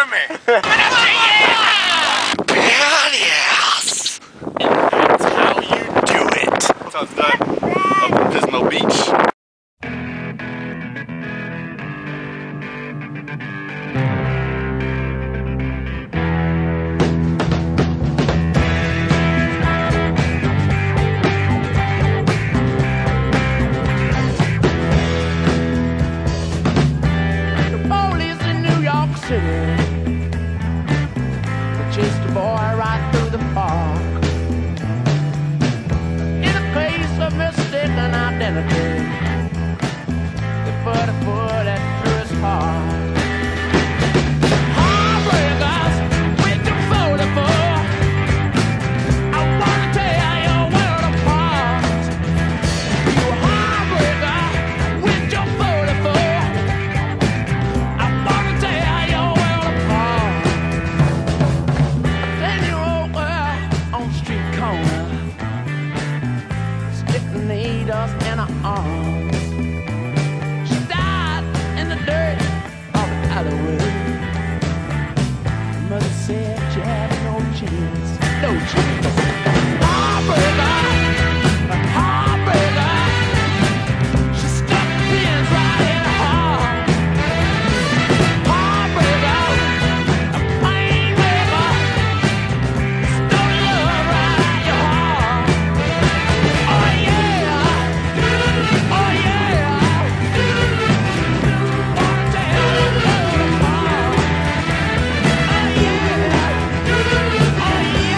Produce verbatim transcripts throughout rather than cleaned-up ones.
to me. Hell yes. And that's how you do it. That's how it's done up at Pismo Beach. They chased a boy right through the park in a case of mistaken identity. They put a bullet through his heart. Heartbreakers with the forty-four, I wanna tear your world apart. You heartbreaker with your forty-four, I wanna tear your world apart. Then you over on the street corner, sticking needles in her arms. She died in the dirt of the alleyway. Mother said she had no chance, no chance. Heartbreaker, heartbreaker, she stuck pins right in her heart. Heartbreaker, a pain breaker, stole love right out your heart. Oh yeah, oh yeah, wanna tear the world apart. Oh yeah, oh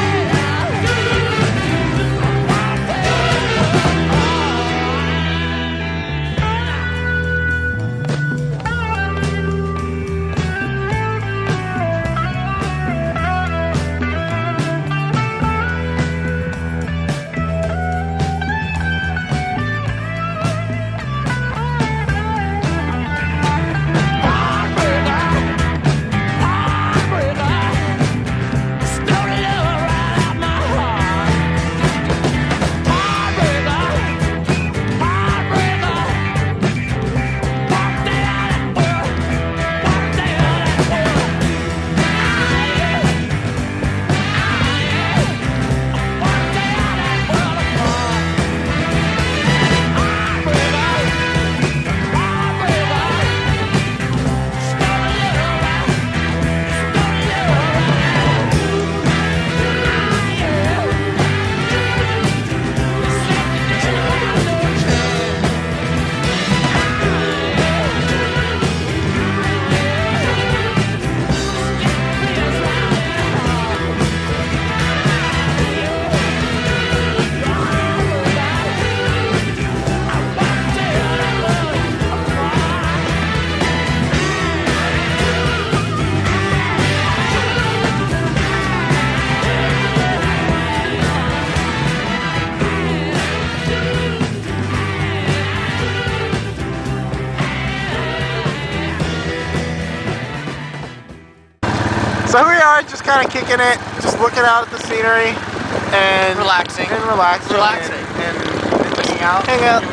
So here we are, just kind of kicking it, just looking out at the scenery and Relaxing. and relaxing, Relaxing. and, and, and just Hanging out. hang out.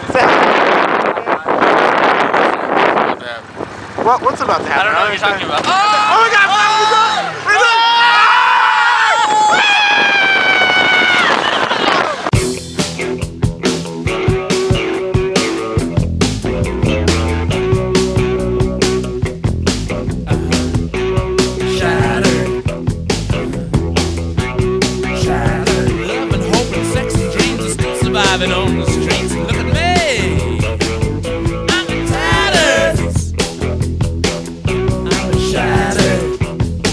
What what's about to happen? I don't know what you're talking about. Oh my God! Oh! We're done! We're done! Surviving on the streets, look at me. I'm in tatters. I'm shattered.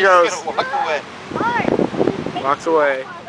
goes. He's gonna walk away. Walks away.